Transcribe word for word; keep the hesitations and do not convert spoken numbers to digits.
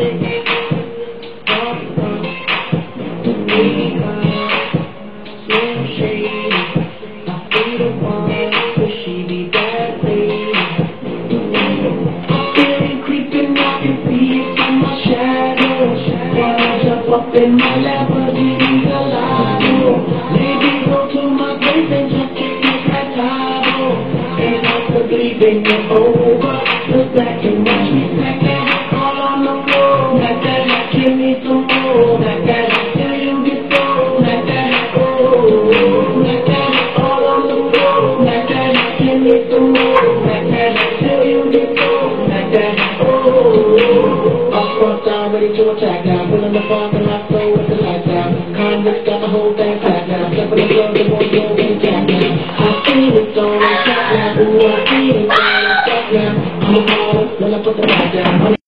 Up in my Lamborghini Gallardo, maybe go to my place and just kick it like Tahoe. And possibly bring it over, look back and watch me smack that all on the floor. Like that, give me some more. Like that, till you get so. Like that, oh. Like that, all on the floor. Like that, give me some more. Like that, till you get so. Like that, oh. Up front, I'm ready to attack now. Pulling the bar and I flow with the lights out. Convicts got the whole thing packed now. Step in the club, the boys go and jack now. I feel it on the track now. Ooh, I feel it on the track now. I'm a baller, when I put the light down.